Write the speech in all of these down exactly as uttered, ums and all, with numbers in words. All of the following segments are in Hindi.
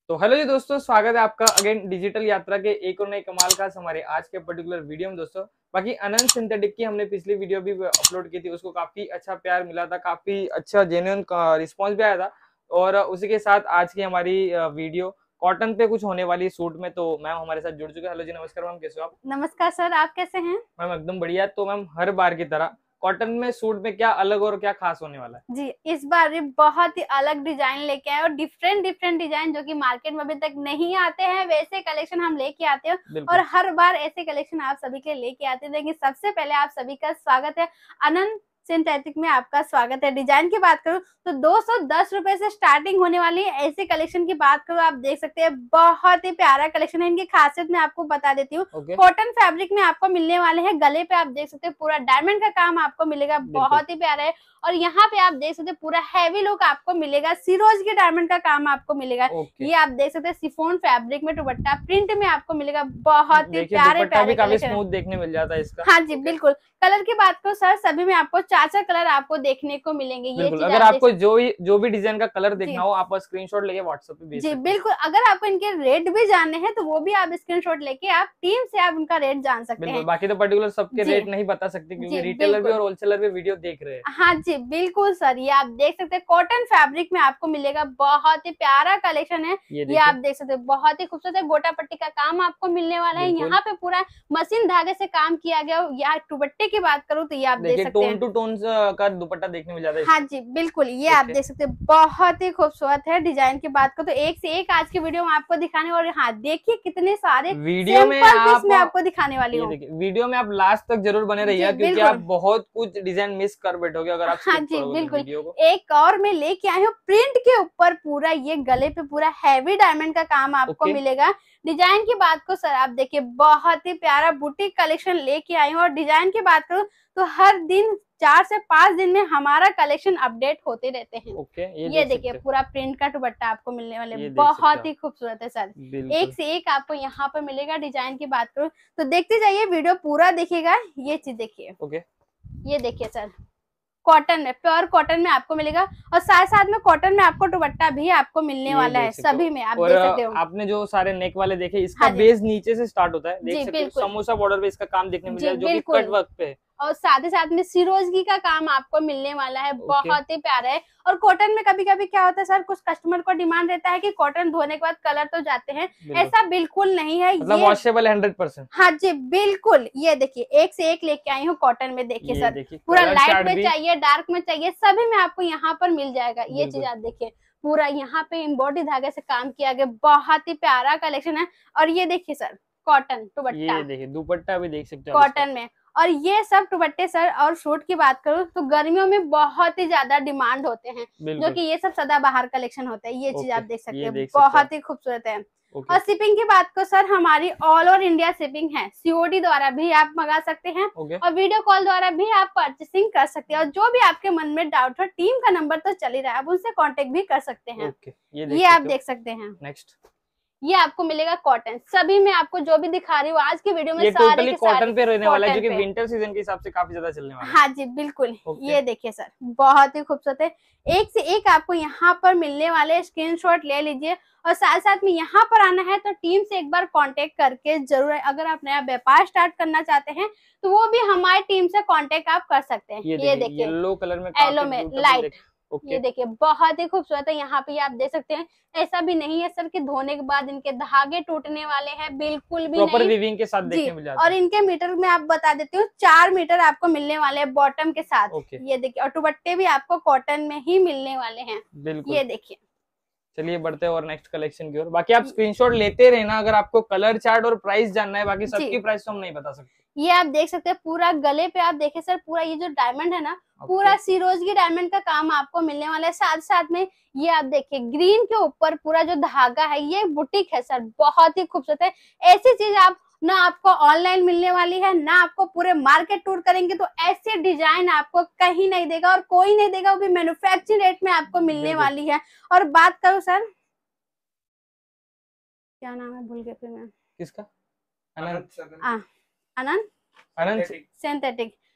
तो हेलो जी दोस्तों, स्वागत है आपका अगेन डिजिटल यात्रा के एक और नए कमाल खास हमारे आज के पर्टिकुलर वीडियो में। दोस्तों बाकी अनंत सिंथेटिक की हमने पिछली वीडियो भी अपलोड की थी, उसको काफी अच्छा प्यार मिला था, काफी अच्छा जेन्युइन रिस्पांस भी आया था। और उसी के साथ आज की हमारी वीडियो कॉटन पे कुछ होने वाली सूट में। तो मैम हमारे साथ जुड़ चुके हैं। हेलो जी, नमस्कार मैम, कैसे हो आप? नमस्कार सर, आप कैसे हैं? मैम एकदम बढ़िया। तो मैम हर बार की तरह कॉटन में सूट में क्या अलग और क्या खास होने वाला है? जी, इस बार ये बहुत ही अलग डिजाइन लेके आए और डिफरेंट डिफरेंट डिजाइन जो कि मार्केट में अभी तक नहीं आते हैं, वैसे कलेक्शन हम लेके आते हैं। बिल्कुल। और हर बार ऐसे कलेक्शन आप सभी के लेके आते हैं। लेकिन सबसे पहले आप सभी का स्वागत है अनंत सिंथेटिक में, आपका स्वागत है। डिजाइन की बात करूं तो दो सौ दस रुपए से स्टार्टिंग होने वाली है। ऐसे कलेक्शन की बात करूं, आप देख सकते हैं बहुत ही प्यारा कलेक्शन है। इनकी खासियत मैं आपको बता देती हूँ। ओके। कॉटन फैब्रिक में आपको मिलने वाले हैं। गले पे आप देख सकते हैं पूरा डायमंड का काम आपको मिलेगा, बिल्कुल। बहुत ही प्यारा है। और यहाँ पे आप देख सकते हैं पूरा हैवी लुक आपको मिलेगा, सिरोज के डायमंड का काम आपको मिलेगा। ओके। ये आप देख सकते हैं सिफोन फैब्रिक में दुपट्टा प्रिंट में आपको मिलेगा, बहुत ही देखिए प्यारे दुपट्टा भी प्यारे काफी कलेक्शन है। स्मूथ देखने मिल जाता है इसका। हाँ जी बिल्कुल। कलर की बात करो सर, सभी में आपको चार चार कलर आपको देखने को मिलेंगे। ये बिल्कुल, चीज अगर आप देख आपको सकते जो भी जो भी डिजाइन का कलर जी देखना हो आप स्क्रीनशॉट लेके व्हाट्सएप पे भेज जी सकते हैं। बिल्कुल। अगर आपको इनके रेट भी जानने हैं तो वो भी आप स्क्रीनशॉट लेके आप टीम से आप उनका रेट जान सकते बिल्कुल, हैं। बाकी तो पर्टिकुलर सबके जी रेट नहीं बता सकते क्योंकि जी रिटेलर भी बिल्कुल। और होलसेलर भी वीडियो देख रहे हैं। हाँ जी बिल्कुल सर, ये आप देख सकते हैं कॉटन फैब्रिक में आपको मिलेगा, बहुत ही प्यारा कलेक्शन है। ये ये आप देखिए। देख सकते हैं बहुत ही खूबसूरत है। गोटा पट्टी का काम आपको मिलने वाला है। बिल्कुल। यहाँ पे पूरा मशीन धागे से काम किया गया। या दुपट्टे की बात करूँ तो ये आप देख देखिए सकते टोन हैं। टू टोन का दुपट्टा देखने मिल जाता है हाँ इसमें। जी बिल्कुल, ये आप ओके। देख सकते हैं बहुत ही खूबसूरत है। डिजाइन की बात करो तो एक से एक आज की वीडियो में आपको दिखाने, और हाँ देखिए कितने सारे वीडियो में सैंपल पीस आप में आपको दिखाने वाली ये हूँ। देखिए, वीडियो में आप लास्ट तक जरूर बने रहिए जी क्योंकि आप बिल्कुल। बहुत कुछ डिजाइन मिस कर बैठोगे अगर आप हाँ स्किप जी करोगे तो बिल्कुल। वीडियो को। एक और मैं लेके आई हूँ प्रिंट के ऊपर, पूरा ये गले पे पूरा हैवी डायमंड का काम आपको ओके। मिलेगा। डिजाइन की बात को सर आप देखिए, बहुत ही प्यारा बुटीक कलेक्शन लेके आई हूँ। और डिजाइन की बात करूँ तो हर दिन चार से पांच दिन में हमारा कलेक्शन अपडेट होते रहते हैं। ओके, ये ये देख देखिए सकते पूरा प्रिंट का दुपट्टा आपको मिलने वाले, हैं। ये देख सकते हैं बहुत आप। ही खूबसूरत है सर। एक बिल्कुल। से एक आपको यहाँ पर मिलेगा। डिजाइन की बात करूँ तो देखते जाइए, वीडियो पूरा देखिएगा। ये चीज देखिए, ओके। ये देखिए सर, कॉटन में, प्योर कॉटन में आपको मिलेगा। और साथ साथ में कॉटन में आपको दुपट्टा भी आपको मिलने ये वाला है। देख सकते सभी हो। में आप और देख सकते अ, हो। आपने जो सारे नेक वाले देखे, इसका हाँ जी बेस नीचे से स्टार्ट होता है, देख जी सकते हो बिल्कुल। समोसा बॉर्डर पे इसका काम देखने मिल जी जाए जो कि कट बिल्कुल। वर्क पे है। और साथ ही साथ में सिरोजगी का काम आपको मिलने वाला है, ओके। बहुत ही प्यारा है। और कॉटन में कभी कभी क्या होता है सर, कुछ कस्टमर को डिमांड रहता है कि कॉटन धोने के बाद कलर तो जाते हैं, बिल्कुल, ऐसा बिल्कुल नहीं है मतलब ये। Washable hundred percent. हाँ जी बिल्कुल। ये देखिए एक से एक लेके आई हूँ कॉटन में, देखिए ये सर देखिए पूरा कलर लाइट चार्ट में भी। चाहिए, डार्क में चाहिए, सभी में आपको यहाँ पर मिल जाएगा। ये चीज बिल्कुल। आप देखिए, पूरा यहाँ पे एम्ब्रॉयडरी धागे से काम किया गया, बहुत ही प्यारा कलेक्शन है। और ये देखिए सर, कॉटन दुपट्टा ये देखिए दुपट्टा भी देख सकते हो आप इसका। कॉटन में। और ये सब दुपट्टे सर, और सूट की बात करूँ तो गर्मियों में बहुत ही ज्यादा डिमांड होते हैं, जो बिल्कुल। कि ये सब सदाबहार कलेक्शन होता है। ये चीज ओके, आप देख सकते ये हैं, देख सकते हो आप। बहुत ही खूबसूरत है। ओके। और शिपिंग की बात को सर, हमारी ऑल ओवर इंडिया शिपिंग है। सीओडी द्वारा भी आप मंगा सकते हैं ओके। और वीडियो कॉल द्वारा भी आप परचेसिंग कर सकते हैं। और जो भी आपके मन में डाउट हो, टीम का नंबर तो चल ही रहा है, आप उनसे कांटेक्ट भी कर सकते हैं। ओके, ये देख ये आप सकते हो। देख सकते हैं। नेक्स्ट। ये आपको मिलेगा कॉटन, सभी में आपको जो भी दिखा रही हूँ आज की वीडियो में, ये सारे टोटली के सारे कॉटन पे रहने वाला है जो कॉटन कि पे। विंटर सीजन के हिसाब से काफी ज्यादा चलने वाला है। हाँ जी बिल्कुल। ओके। ये देखिए सर, बहुत ही खूबसूरत है। एक से एक आपको यहाँ पर मिलने वाले, स्क्रीनशॉट ले लीजिए। और साथ साथ में यहाँ पर आना है तो टीम से एक बार कांटेक्ट करके जरूर, अगर आप नया व्यापार स्टार्ट करना चाहते हैं तो वो भी हमारी टीम से कांटेक्ट आप कर सकते हैं। ये ये देखिए देखिए येलो कलर में एलो काफी में ब्यूटीफुल लाइट, देख। ओके। ये देखिए बहुत ही खूबसूरत है। यहाँ पे आप देख सकते हैं, ऐसा भी नहीं है सर कि धोने के बाद इनके धागे टूटने वाले हैं, बिल्कुल भी प्रॉपर नहीं। वीविंग के साथ जी। देखने मिल जाता और है। इनके मीटर में आप बता देती हूँ, चार मीटर आपको मिलने वाले हैं बॉटम के साथ। ओके। ये देखिए, और दुपट्टे भी आपको कॉटन में ही मिलने वाले हैं। बिल्कुल। ये देखिए, चलिए बढ़ते हैं और नेक्स्ट कलेक्शन की ओर। बाकी आप स्क्रीनशॉट लेते रहना अगर आपको कलर चार्ट और प्राइस जानना है, बाकी जी सबकी प्राइस तो हम नहीं बता सकते। ये आप देख सकते हैं पूरा गले पे आप देखे सर, पूरा ये जो डायमंड है ना, पूरा ओके। सिरोजगी डायमंड का काम आपको मिलने वाला है। साथ साथ में ये आप देखिए ग्रीन के ऊपर पूरा जो धागा है, ये बुटीक है सर, बहुत ही खूबसूरत है। ऐसी चीज आप ना आपको ऑनलाइन मिलने वाली है, ना आपको पूरे मार्केट टूर करेंगे तो ऐसे डिजाइन आपको कहीं नहीं देगा, और कोई नहीं देगा, वो भी मैन्युफैक्चरिंग रेट में आपको मिलने बिल्कुल। वाली है। और बात करूं सर, क्या नाम है, भूल गए फिर मैं। किसका? अनंत। आ, अनंत अनंत सिंथेटिक।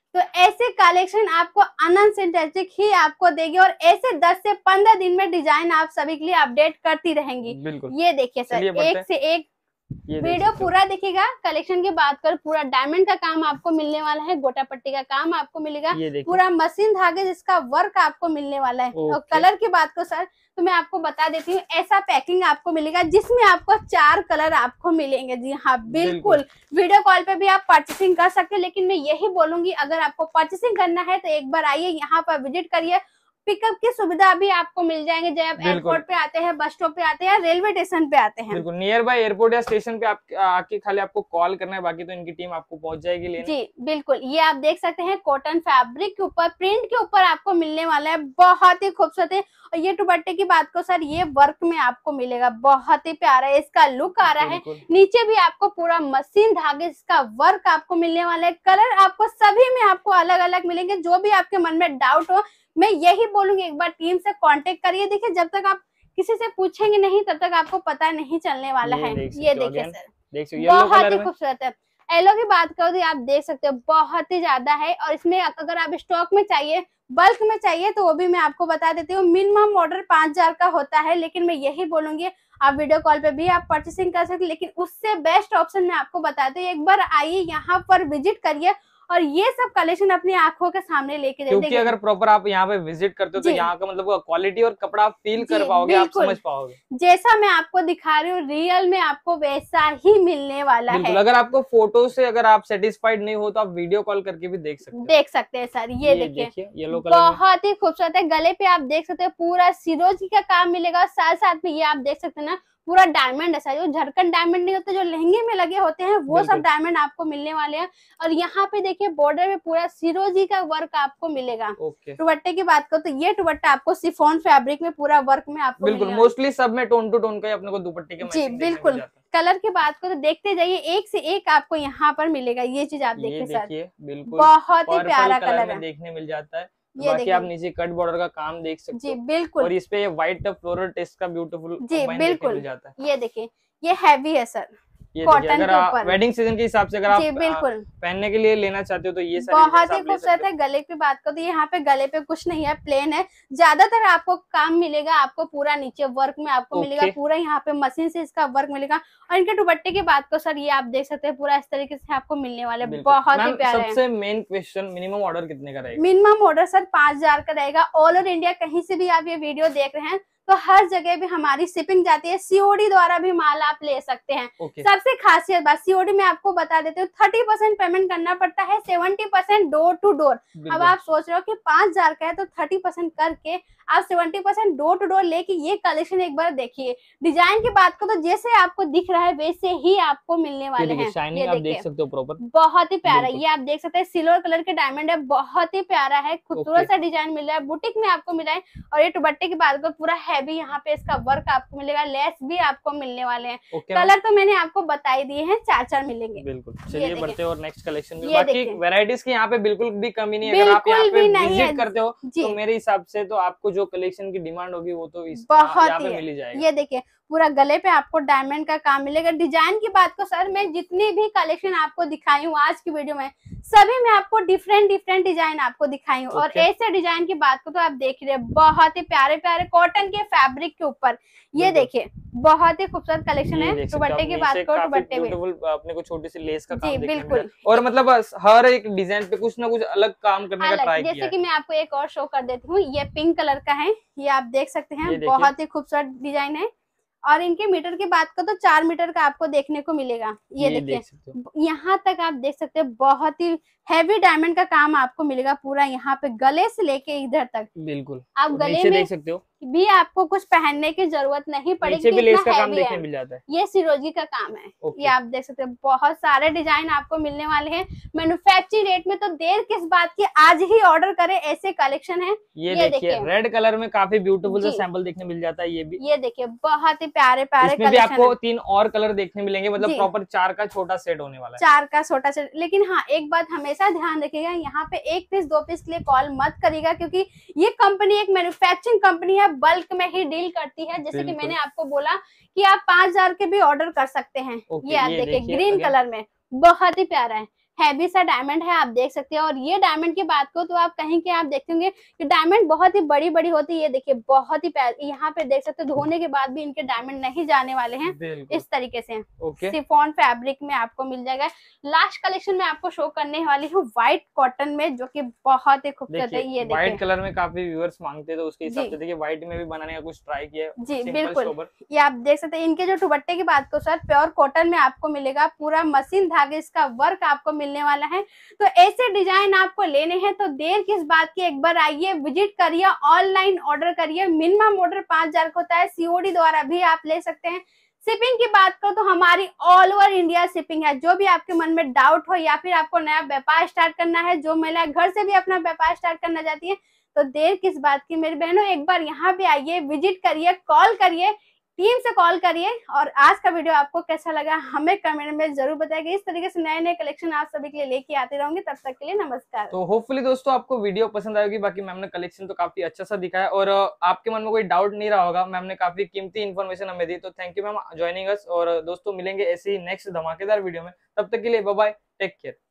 तो ऐसे कलेक्शन आपको अनंत सिंथेटिक ही आपको देगी और ऐसे दस से पंद्रह दिन में डिजाइन आप सभी के लिए अपडेट करती रहेंगी। बिल्कुल। ये देखिए सर, एक से एक वीडियो पूरा देखिएगा। कलेक्शन की बात कर, पूरा डायमंड का काम आपको मिलने वाला है, गोटा पट्टी का काम आपको मिलेगा, पूरा मशीन धागे जिसका वर्क आपको मिलने वाला है। और कलर की बात करो सर तो मैं आपको बता देती हूँ, ऐसा पैकिंग आपको मिलेगा जिसमें आपको चार कलर आपको मिलेंगे। जी हाँ बिल्कुल, वीडियो कॉल पे भी आप परचेसिंग कर सकते हैं, लेकिन मैं यही बोलूंगी अगर आपको परचेसिंग करना है तो एक बार आइए यहाँ पर विजिट करिए। पिकअप की सुविधा भी आपको मिल जाएंगे जब आप एयरपोर्ट पे आते हैं, बस स्टॉप पे आते हैं, रेलवे स्टेशन पे आते हैं। बिल्कुल, नियर बाय एयरपोर्ट या स्टेशन पे आप आके खाली आपको कॉल करना है, बाकी तो इनकी टीम आपको पहुंच जाएगी लेने। जी बिल्कुल, ये आप देख सकते हैं कॉटन फैब्रिक के ऊपर प्रिंट के ऊपर आपको मिलने वाला है, बहुत ही खूबसूरत है। और ये दुपट्टे की बात को सर, ये वर्क में आपको मिलेगा, बहुत ही प्यारा है इसका लुक आ रहा है। नीचे भी आपको पूरा मशीन धागे इसका वर्क आपको मिलने वाला है। कलर आपको सभी में आपको अलग अलग मिलेंगे। जो भी आपके मन में डाउट हो, मैं यही बोलूंगी एक बार टीम से कांटेक्ट करिए। देखिए जब तक आप किसी से पूछेंगे नहीं तब तक आपको पता नहीं चलने वाला है। ये देखिए सर, बहुत ही खूबसूरत है। येलो की बात करो तो आप देख सकते हो बहुत ही ज्यादा है। और इसमें अगर आप स्टॉक में चाहिए, बल्क में चाहिए तो वो भी मैं आपको बता देती हूँ। मिनिमम ऑर्डर पांच हजार का होता है, लेकिन मैं यही बोलूंगी आप वीडियो कॉल पे भी आप परचेसिंग कर सकते हैं, लेकिन उससे बेस्ट ऑप्शन मैं आपको बताती हूँ। एक बार आइए यहाँ पर विजिट करिए और ये सब कलेक्शन अपनी आंखों के सामने लेके दे। क्योंकि अगर प्रॉपर आप यहाँ पे विजिट करते हो तो यहाँ का मतलब क्वालिटी और कपड़ा आप फील कर पाओगे, आप समझ पाओगे। जैसा मैं आपको दिखा रही हूँ रियल में आपको वैसा ही मिलने वाला है। अगर आपको फोटो से अगर आप सेटिस्फाइड नहीं हो तो आप वीडियो कॉल करके भी देख सकते हैं। देख सकते हैं सर, ये, ये देखिए येलो कलर बहुत ही खूबसूरत है। गले पे आप देख सकते हैं पूरा सिरोजी का काम मिलेगा। साथ साथ में ये आप देख सकते हैं ना पूरा डायमंड है, जो झरकन डायमंड नहीं होते जो लहंगे में लगे होते हैं वो सब डायमंड आपको मिलने वाले हैं। और यहाँ पे देखिए बॉर्डर में पूरा सिरोजी का वर्क आपको मिलेगा। दुपट्टे की बात करो तो ये दुपट्टा आपको शिफॉन फैब्रिक में पूरा वर्क में आपको बिल्कुल, मोस्टली सब में टोन टू टोन का अपने को दुपट्टे के जी बिल्कुल। कलर की बात करो तो देखते जाइए, एक से एक आपको यहाँ पर मिलेगा। ये चीज आप देखिए सर, बिल्कुल बहुत ही प्यारा कलर है, देखने मिल जाता है। ये बाकी आप नीचे कट बॉर्डर का काम देख सकते जी बिल्कुल। और इस पे व्हाइट फ्लोरल टेस्ट का ब्यूटीफुल जी बिल्कुल जाता है। ये देखिए ये हैवी है सर, ये कॉटन के ऊपर वेडिंग सीजन के हिसाब से अगर आप बिल्कुल पहनने के लिए लेना चाहते हो तो ये सारी बहुत ही खूबसूरत है। गले की बात करो तो यहाँ पे गले पे कुछ नहीं है, प्लेन है। ज्यादातर आपको काम मिलेगा, आपको पूरा नीचे वर्क में आपको मिलेगा, पूरा यहाँ पे मशीन से इसका वर्क मिलेगा। और इनके दुपट्टे की बात करो सर, ये आप देख सकते हैं पूरा इस तरीके से आपको मिलने वाले, बहुत ही प्यारा है। सबसे मेन क्वेश्चन, मिनिमम ऑर्डर कितने का रहेगा? मिनिमम ऑर्डर सर पांच हजार का रहेगा। ऑल ओवर इंडिया कहीं से भी आप ये वीडियो देख रहे हैं तो हर जगह भी हमारी शिपिंग जाती है, सीओडी द्वारा भी माल आप ले सकते हैं। okay. सबसे खासियत बात सीओडी में आपको बता देते हूँ, थर्टी परसेंट पेमेंट करना पड़ता है, seventy percent door to door. अब आप सोच रहे हो कि पांच हजार का है तो थर्टी परसेंट करके आप seventy percent door to door लेके ये कलेक्शन एक बार देखिए। डिजाइन की बात करो तो जैसे आपको दिख रहा है वैसे ही आपको मिलने वाले हैं। ये आप देख सकते हो प्रॉपर, बहुत ही प्यारा है। ये आप देख सकते हैं सिल्वर कलर के डायमंड है, बहुत ही प्यारा है, खूबसूरत सा डिजाइन मिल रहा है, बुटीक में आपको मिला है। और ये दुपट्टे की बात करो पूरा हैवी यहाँ पे इसका वर्क आपको मिलेगा, लेस भी आपको मिलने वाले हैं। कलर तो मैंने आपको बताई दिए हैं, चार चार मिलेंगे। बिल्कुल, चलिए बढ़ते हैं और नेक्स्ट कलेक्शन में। बाकी वैरायटीज की यहाँ पे बिल्कुल भी कमी नहीं है। अगर आप यहाँ पे विजिट करते हो तो मेरे हिसाब से तो आपको जो कलेक्शन की डिमांड होगी वो तो इस यहाँ पे मिल जाएगी। ये देखिए पूरा गले पे आपको डायमंड का काम मिलेगा। डिजाइन की बात को सर मैं जितनी भी कलेक्शन आपको दिखाई हूँ आज की वीडियो में, सभी में आपको डिफरेंट डिफरेंट डिजाइन आपको दिखाई हूँ। और ऐसे डिजाइन की बात को तो आप देख रहे हैं, बहुत ही प्यारे प्यारे कॉटन के फैब्रिक के ऊपर ये देखिए बहुत ही खूबसूरत कलेक्शन है। दुपट्टे की बात करो, दुपट्टे में अपने को छोटी सी लेस का काम बिल्कुल, और मतलब हर एक डिजाइन पे कुछ ना कुछ अलग काम करने का ट्राई किया है। जैसे कि मैं आपको एक और शो कर देती हूँ, ये पिंक कलर का है, ये आप देख सकते हैं, बहुत ही खूबसूरत डिजाइन है। और इनके मीटर की बात करो तो चार मीटर का आपको देखने को मिलेगा। ये, ये देखिए यहाँ तक आप देख सकते हैं, बहुत ही हैवी डायमंड का काम आपको मिलेगा पूरा यहाँ पे गले से लेके इधर तक। बिल्कुल आप गले में देख सकते हो भी आपको कुछ पहनने की जरूरत नहीं पड़ेगी, भी लेस का काम देखने मिल जाता है। ये सिरोजी का काम है, ये आप देख सकते हैं, बहुत सारे डिजाइन आपको मिलने वाले हैं मैन्युफैक्चरिंग रेट में। तो देर किस बात की, आज ही ऑर्डर करें, ऐसे कलेक्शन है। ये, ये देखिए रेड कलर में काफी ब्यूटीफुल सा सैंपल देखने मिल जाता है। ये भी ये देखिए बहुत ही प्यारे प्यारे इसमें भी आपको तीन और कलर देखने मिलेंगे, मतलब प्रॉपर चार का छोटा सेट होने वाला है। चार का छोटा सेट। लेकिन हाँ एक बात हमेशा ध्यान रखिएगा, यहाँ पे एक पीस दो पीस के लिए कॉल मत करिएगा, क्योंकि ये कंपनी एक मैन्युफैक्चरिंग कंपनी है, बल्क में ही डील करती है। जैसे कि मैंने आपको बोला कि आप पांच हजार के भी ऑर्डर कर सकते हैं। ये आप देखिए ग्रीन कलर में बहुत ही प्यारा है, हैवी सा डायमंड है, आप देख सकते हैं। और ये डायमंड की बात करो तो आप कहीं के आप देखते होंगे कि डायमंड बहुत ही बड़ी बड़ी होती है। ये देखिए बहुत ही प्यार, यहाँ पे देख सकते हो धोने के बाद भी इनके डायमंड नहीं जाने वाले हैं, इस तरीके से। ओके, शिफॉन फैब्रिक में आपको मिल जाएगा। लास्ट कलेक्शन में आपको शो करने वाली हूँ व्हाइट कॉटन में, जो कि बहुत ही खूबसूरत है। ये व्हाइट कलर में काफी व्यूअर्स मांगते हैं, तो उसके हिसाब से देखिए व्हाइट में भी बनाने का कुछ ट्राई किया है। जी बिल्कुल, ये आप देख सकते हैं। इनके जो दुपट्टे की बात करो सर, प्योर कॉटन में आपको मिलेगा, पूरा मशीन धागे इसका वर्क आपको मिलने वाला है। तो ऐसे डिजाइन आपको लेने हैं तो देर किस बात की, एक बार आइए, विजिट करिए, ऑनलाइन ऑर्डर करिए। मिनिमम ऑर्डर पांच हजार का होता है, सीओडी द्वारा भी आप ले सकते हैं। शिपिंग की बात करो तो हमारी ऑल ओवर इंडिया शिपिंग है। जो भी आपके मन में डाउट हो या फिर आपको नया व्यापार स्टार्ट करना है, जो महिलाएं घर से भी अपना व्यापार स्टार्ट करना चाहती है, तो देर किस बात की मेरी बहनों, एक बार यहाँ पे आइए, विजिट करिए, कॉल करिए, टीम से कॉल करिए। और आज का वीडियो आपको कैसा लगा हमें कमेंट में जरूर बताइए। इस तरीके से नए नए कलेक्शन आप सभी के लिए लेके आते रहूंगी। तब तक के लिए नमस्कार। तो होपफुली दोस्तों आपको वीडियो पसंद आएगी। बाकी मैम ने कलेक्शन तो काफी अच्छा सा दिखाया और आपके मन में कोई डाउट नहीं रहा होगा। मैम ने काफी कीमती इन्फॉर्मेशन हमें दी, तो thank you ma'am joining us. और दोस्तों मिलेंगे ऐसे ही नेक्स्ट धमाकेदार वीडियो में, तब तक के लिए बाय बाय, टेक केयर।